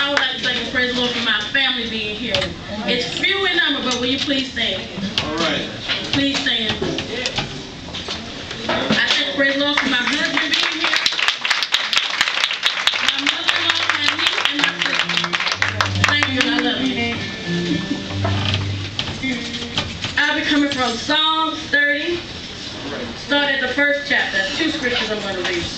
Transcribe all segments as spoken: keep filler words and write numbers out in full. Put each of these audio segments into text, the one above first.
I would like to thank and praise the Lord for my family being here. It's few in number, but will you please stand? All right. Please stand. I thank and praise the Lord for my husband being here, my mother-in-law, my niece, and my sister. Thank you, and I love you. I'll be coming from Psalms thirty. Start at the first chapter. Two scriptures I'm going to read.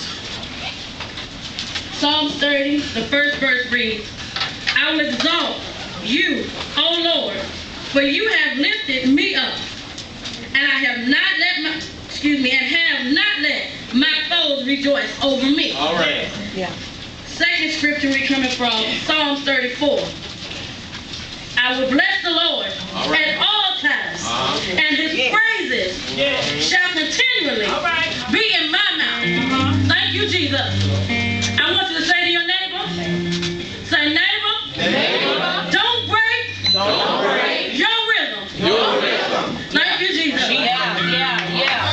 Psalms thirty, the first verse reads, I will exalt you, O Lord, for you have lifted me up, and I have not let my, excuse me, and have not let my foes rejoice over me. All right. Yeah. Second scripture we're coming from Psalms thirty-four. I will bless the Lord all right. at all times, uh-huh. and his yeah. praises yeah. shall continually all right. be in my mouth. Uh-huh. Thank you, Jesus. I want you to say to your neighbor, say, neighbor, neighbor. don't break, don't break your rhythm. Your rhythm. Thank you, Jesus. Yeah, yeah, yeah.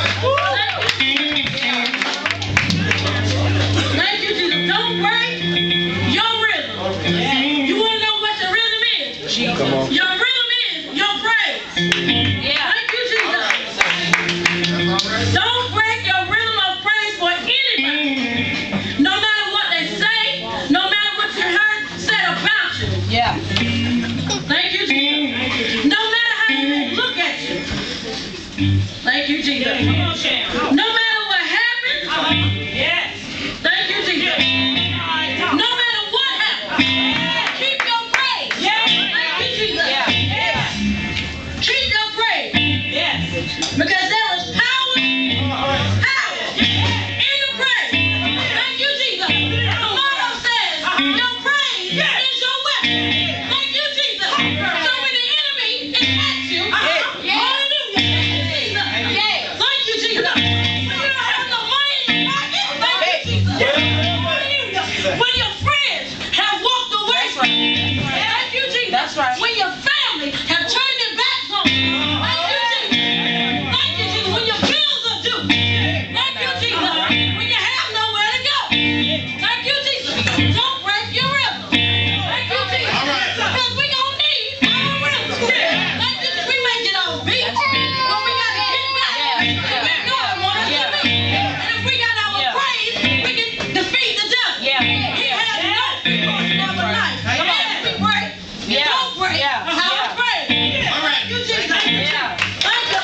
Thank you, Jesus. Don't break your rhythm. Yeah. You want to know what your rhythm is? Come on. Your rhythm is your praise. Yeah. Thank you, Jesus. Right. Don't break your rhythm of praise for anybody. No matter what they say, no matter what you heard said about you. Yeah. Thank you, Jesus. No matter how they look at you. Thank you, Jesus. No matter what happens. Uh-huh. Yes. Thank you, Jesus. No matter what happens. Keep your praise. Yes. Thank you, Jesus. Yeah. Yeah. Keep your praise. Yes. Because there is power, power in the praise. Thank you, Jesus. The motto says, your praise is your weapon. Thank you, Jesus. So when the enemy attacks you, hallelujah. Thank you, Jesus. When you don't have no money in your pocket, thank you, Jesus. Hallelujah. When your friends have walked away from you, thank you, Jesus. That's right. When your family have turned their backs on you, thank you, Jesus. Thank you, Jesus. When your bills are due, thank you, Jesus. When you have nowhere to go, thank you, Jesus. Don't break your rhythm. Thank you, Jesus. Because we gonna need our rhythm. Thank you, Jesus. We may get off beat, but we gotta get back where God wants us to be. And if we got our praise, we can defeat the devil. Yeah. He has no force of a life. As we break, Yeah. don't break Yeah. our Yeah. praise. Thank you, Jesus. Yeah. Thank you.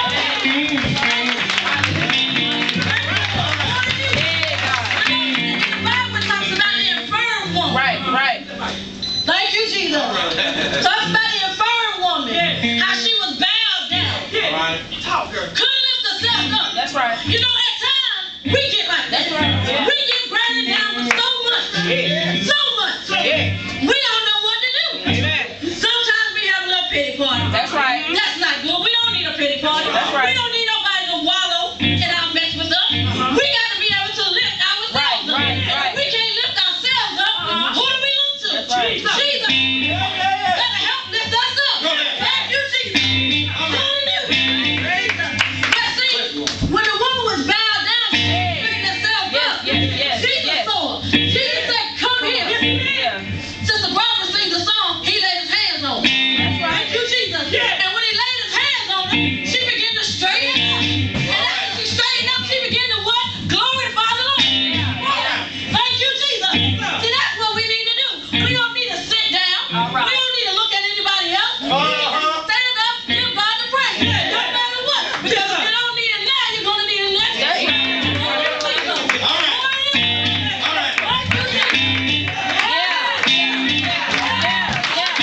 The Bible talks about the infirm woman. Right, right. Thank you, Jesus. Talks about the infirm woman. How she was bowed down. Right. Couldn't lift herself up. That's right. You know, at times, we get like that. That's right. Yeah. We get branded down with so much. Yeah. So much. Yeah. We don't know what to do. Amen. Sometimes we have a little pity party. That's right. That's not good. We don't need a pity party. That's right. We don't need nobody to wallow in our mess with us. Uh-huh. We got to be able to lift ourselves Right, up. right, And right. if we can't lift ourselves up, Uh-huh. who do we look to? That's right. Jesus. That'll help lift us up. Thank you, Jesus. Hallelujah. But see, when the woman was bowed down, she picked herself Yes, up. yes, yes, Jesus yes. saw her. Jesus said, come here. Yeah. Sister Barbara sings a song, he laid his hands on her. That's right. Thank you, Jesus. And when he laid his hands on her, she began to straighten up. And after she straightened up, she began to what? Glorify the Lord. Thank you, Jesus. See, that's what we need to do. We don't need to sit down. All right. We don't need to look at anybody else. We need to stand up, give God the praise. No matter what. Because if you don't need it now, you're going to need it next That's day. right. Thank you, Jesus. All right. All right. Thank you, Jesus. Yeah. Yeah. Yeah.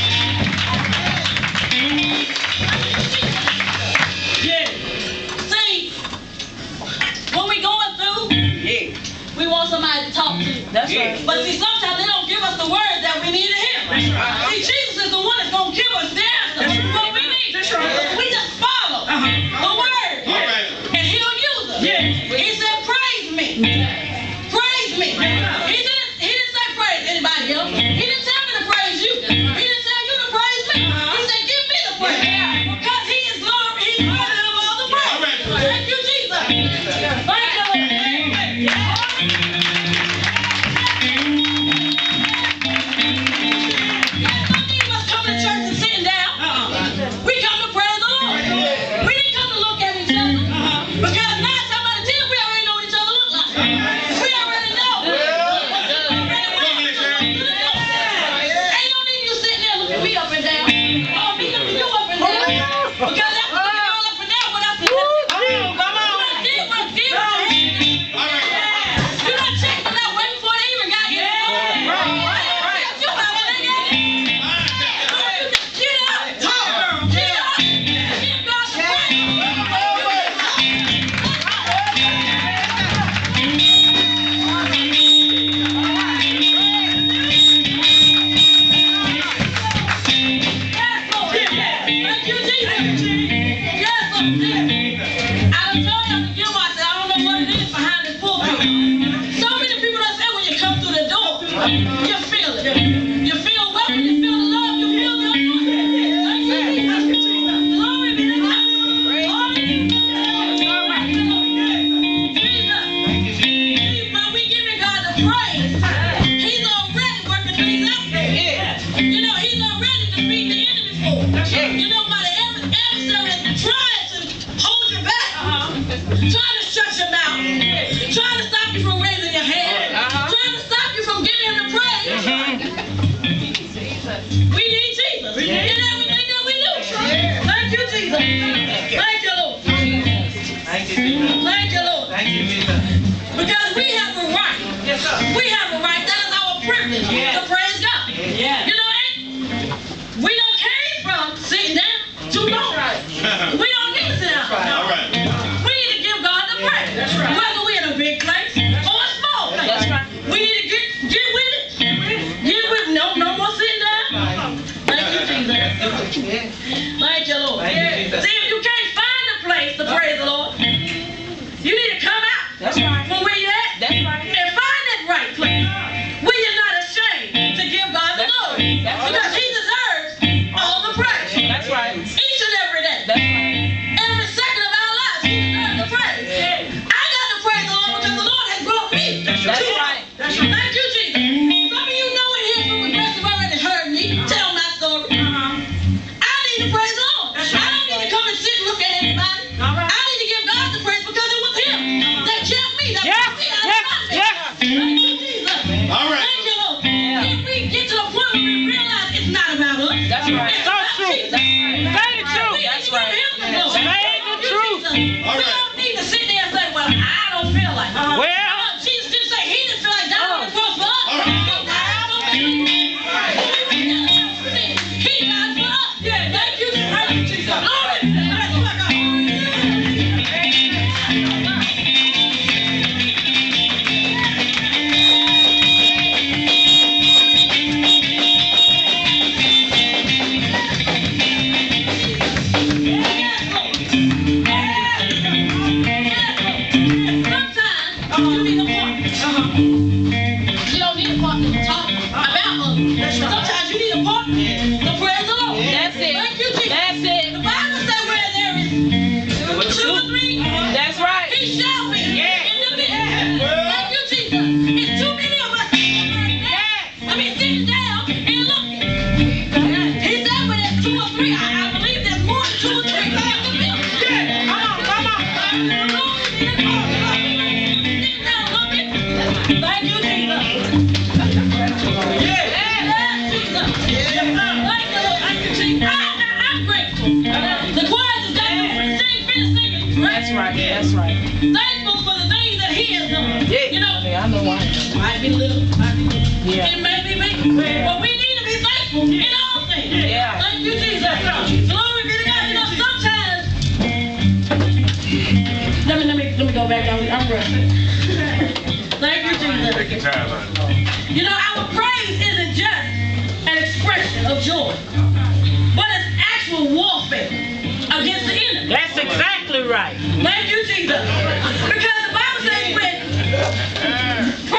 Yeah. See, when we going through, we want somebody to talk to. That's right. But see, sometimes they don't give us the words that we need to hear. See, Jesus is the one that's going to give us the answer. What we need. We just follow the word. All right. And he'll use us. He said, praise me. Praise me. He didn't, he didn't say praise anybody else. He didn't tell me to praise you. He didn't tell you to praise me. He said, give me the praise. Because he is glory. He's worthy of all the praise. All right. Thank you, Jesus. Thank you, Lord. You feel it. You feel welcome. You feel the love. You feel the anointing. Thank you, Jesus. Glory be to God. Jesus. When we giving God the praise, He's already working things out there. You know, He's already defeated the enemy for us. You know, by the adversary is trying to hold you back, trying to shut your mouth, trying to stop you from raising your hand, trying to stop you from giving Him the praise. We need Jesus in everything that we do. Thank you, Jesus. Thank you, Lord. Thank you, Jesus. Thank you, Lord. Thank you, Jesus. Because we have a right. Yes, sir. We have a right. That is our privilege Yeah. to praise God. Yeah. You know, and we done came from sitting down too long. We don't need to sit down. All right. We need to give God the praise. That's right. Whether we're in a big place or a small place. That's right. We need to get get with it. Get with it. No, no more sitting down. Thank you, Jesus. Thank you, Lord. Thank you, Jesus. See, if you can't find a place to praise the Lord, you need to come out That's right. from where you're at That's right. and find that right place where you're not ashamed to give God the That's glory. right. That's Because right. He deserves all the praise. That's right. Each and every day. That's right. Every second of our lives, He deserves the praise. I got to praise the Lord because the Lord has brought me. That's right. Thank you, Jesus. Some of you know in here from Progressive already heard me tell my story. I need to praise the Lord. I don't need to come and sit and look at anybody. I need to give God the praise because it was Him that kept me, that Yeah, brought me out yeah, of my mess. yeah. Thank you, Jesus. All right. Thank you, Lord. Yeah. If we get to the point where we realize it's not about us. That's right. It's So about true. Jesus. That's right. Say the truth. We need That's to give right. Him the Yes. glory. Say the Thank you, truth. Jesus. All We right. don't need to sit there and say, well, I don't feel like it. Well. Uh, Jesus didn't say He didn't feel like dying on the cross for us. All right. I don't feel like it. He died for us. Thank you, Jesus. Glory. That's what I got. Sometimes you need a partner. You don't need a partner to talk about others. Sometimes you need a partner to praise the Lord. That's it. Thank you, Jesus. That's it. The Bible says where there is two or three, That's right. He shall be Yeah. in the midst. Thank you, Jesus. It's too many of us sitting right now. I mean, sitting down and looking. He said where there's two or three. I, I believe there's more than two or three in the midst. Come on, come on. Glory be to God. Sitting down looking. Thank you, Jesus. Yeah. Yeah, Jesus. Thank you, Lord. Thank you, Jesus. I, I, I'm grateful. The choir just got to sing, finish singing. That's right. That's right. Thankful for the things that He has done. Yeah. You know, I know why. might be little, might be little. Yeah. It may be big. But we need to be thankful in all things. Yeah. Thank you, Jesus. Glory be to God. You know, sometimes. Let me, let me, let me go back down. I'm rushing. Thank you, Jesus. Take your time, man. You know, our praise isn't just an expression of joy, but it's actual warfare against the enemy. That's exactly right. Thank you, Jesus. Because the Bible says when